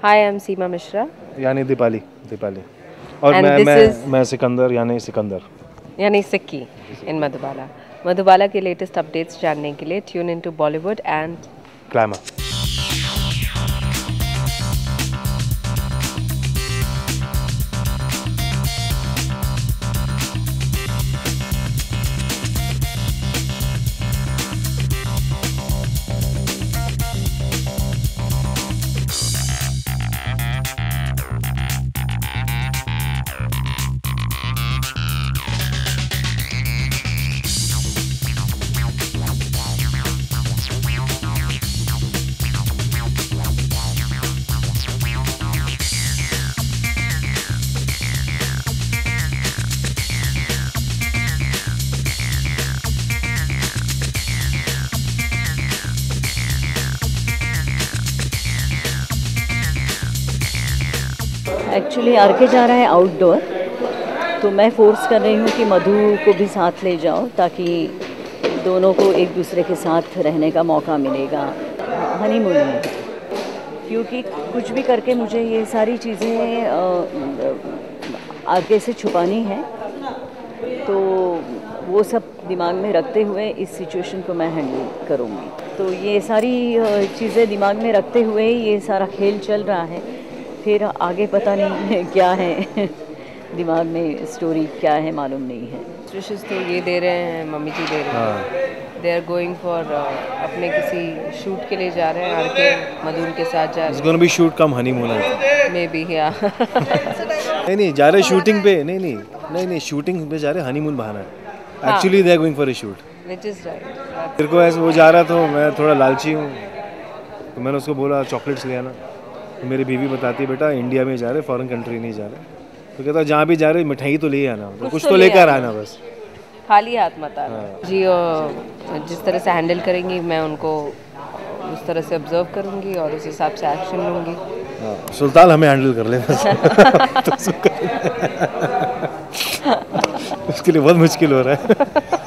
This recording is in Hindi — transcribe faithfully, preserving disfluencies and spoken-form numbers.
Hi, I'm Seema Mishra. यानी दीपाली दीपाली और And मैं this मैं is- मैं सिकंदर यानी सिकंदर यानी सिक्की इन मधुबाला मधुबाला के लेटेस्ट अपडेट्स जानने के लिए tune into Bollywood and glamour. Actually R K जा रहा है आउटडोर, तो मैं फोर्स कर रही हूँ कि मधु को भी साथ ले जाओ ताकि दोनों को एक दूसरे के साथ रहने का मौका मिलेगा हनीमून में। क्योंकि कुछ भी करके मुझे ये सारी चीज़ें आर के से छुपानी है, तो वो सब दिमाग में रखते हुए इस सिचुएशन को मैं हैंडल करूँगी। तो ये सारी चीज़ें दिमाग में रखते हुए ये सारा खेल चल रहा है। फिर आगे पता नहीं क्या है दिमाग में स्टोरी क्या है मालूम नहीं है। विशेष तो ये दे रहे हैं, मम्मी जी दे रहे हैं। दे आर गोइंग फॉर अपने किसी शूट के लिए जा रहे हैं, आर के मधुर के साथ जा इट्स रहे gonna be shoot cum honeymoon है। हैं मे बी या नहीं नहीं जा रहे शूटिंग पे, नहीं नहीं नहीं नहीं शूटिंग पे जा रहे, हनीमून बहाना है। Actually they are going for a shoot. Which is right. मेरे को ऐसे वो जा रहा तो मैं थोड़ा लालची हूँ, तो मैंने उसको बोला चॉकलेट्स ले आना। तो मेरी बीवी बताती है बेटा इंडिया में जा रहे, फॉरेन कंट्री नहीं जा रहे। तो कहता जहाँ भी जा रहे मिठाई तो ले आना, तो कुछ तो लेकर आना बस, खाली हाथ मत आना। जी और जिस तरह से हैंडल करेंगी मैं उनको उस तरह से ऑब्जर्व करूंगी और उस हिसाब से एक्शन लूंगी। हाँ, सुल्तान हमें हैंडल कर ले बस। तो उसके लिए बहुत मुश्किल हो रहा है।